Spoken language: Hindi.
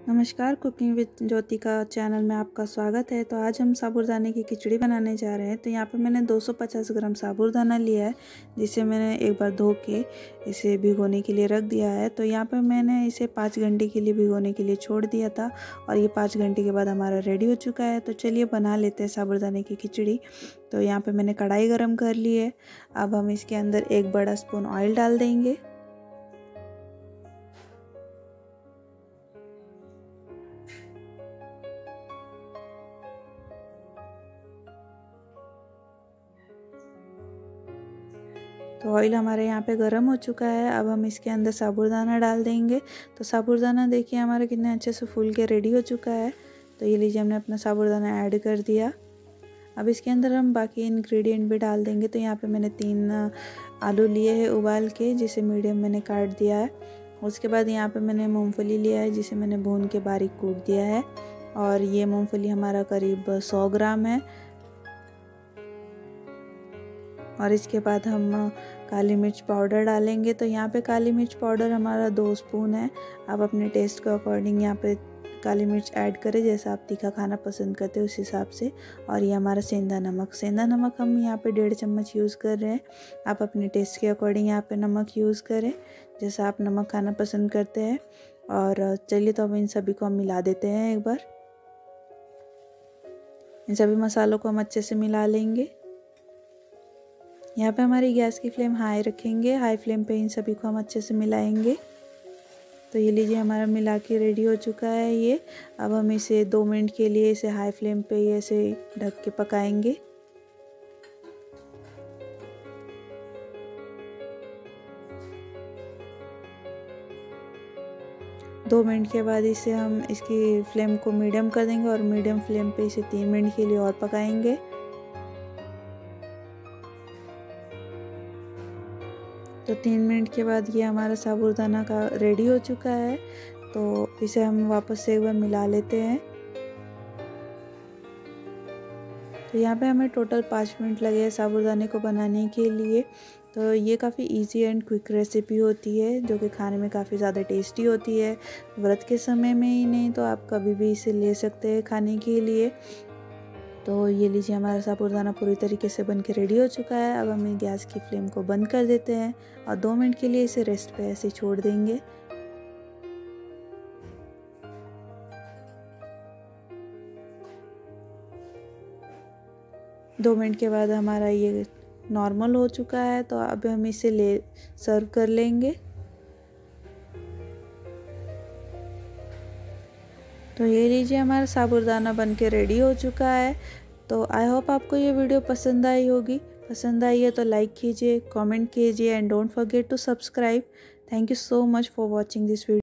नमस्कार, कुकिंग विद ज्योति का चैनल में आपका स्वागत है। तो आज हम साबूदाने की खिचड़ी बनाने जा रहे हैं। तो यहाँ पे मैंने 250 ग्राम साबूदाना लिया है, जिसे मैंने एक बार धो के इसे भिगोने के लिए रख दिया है। तो यहाँ पे मैंने इसे 5 घंटे के लिए भिगोने के लिए छोड़ दिया था और ये 5 घंटे के बाद हमारा रेडी हो चुका है। तो चलिए बना लेते हैं साबूदाने की खिचड़ी। तो यहाँ पर मैंने कढ़ाई गर्म कर ली है। अब हम इसके अंदर 1 बड़ा स्पून ऑयल डाल देंगे। तो ऑयल हमारे यहाँ पे गर्म हो चुका है। अब हम इसके अंदर साबूदाना डाल देंगे। तो साबूदाना देखिए हमारा कितने अच्छे से फूल के रेडी हो चुका है। तो ये लीजिए हमने अपना साबूदाना ऐड कर दिया। अब इसके अंदर हम बाकी इंग्रेडिएंट भी डाल देंगे। तो यहाँ पे मैंने 3 आलू लिए हैं उबाल के, जिसे मीडियम मैंने काट दिया है। उसके बाद यहाँ पे मैंने मूंगफली लिया है, जिसे मैंने भून के बारीक कूट दिया है। और ये मूंगफली हमारा करीब 100 ग्राम है। और इसके बाद हम काली मिर्च पाउडर डालेंगे। तो यहाँ पे काली मिर्च पाउडर हमारा 2 स्पून है। आप अपने टेस्ट के अकॉर्डिंग यहाँ पे काली मिर्च ऐड करें, जैसा आप तीखा खाना पसंद करते हैं उस हिसाब से। और ये हमारा सेंधा नमक हम यहाँ पे 1.5 चम्मच यूज़ कर रहे हैं। आप अपने टेस्ट के अकॉर्डिंग यहाँ पे नमक यूज़ करें, जैसा आप नमक खाना पसंद करते हैं। और चलिए तो अब इन सभी को हम मिला देते हैं एक बार। इन सभी मसालों को हम अच्छे से मिला लेंगे। यहाँ पे हमारी गैस की फ्लेम हाई रखेंगे। हाई फ्लेम पे इन सभी को हम अच्छे से मिलाएंगे। तो ये लीजिए हमारा मिला के रेडी हो चुका है ये। अब हम इसे 2 मिनट के लिए इसे हाई फ्लेम पे ऐसे ढक के पकाएंगे। दो मिनट के बाद इसे हम इसकी फ्लेम को मीडियम कर देंगे और मीडियम फ्लेम पे इसे 3 मिनट के लिए और पकाएंगे। तो 3 मिनट के बाद ये हमारा साबूदाना का रेडी हो चुका है। तो इसे हम वापस से एक बार मिला लेते हैं। तो यहाँ पे हमें टोटल 5 मिनट लगे साबूदाने को बनाने के लिए। तो ये काफ़ी इजी एंड क्विक रेसिपी होती है, जो कि खाने में काफ़ी ज़्यादा टेस्टी होती है। व्रत के समय में ही नहीं तो आप कभी भी इसे ले सकते हैं खाने के लिए। तो ये लीजिए हमारा साबूदाना पूरी तरीके से बन के रेडी हो चुका है। अब हम गैस की फ्लेम को बंद कर देते हैं और 2 मिनट के लिए इसे रेस्ट पे ऐसे छोड़ देंगे। दो मिनट के बाद हमारा ये नॉर्मल हो चुका है। तो अब हम इसे सर्व कर लेंगे। तो ये लीजिए हमारा साबूदाना बन के रेडी हो चुका है। तो आई होप आपको ये वीडियो पसंद आई होगी। पसंद आई है तो लाइक कीजिए, कमेंट कीजिए and don't forget to subscribe. Thank you so much for watching this video.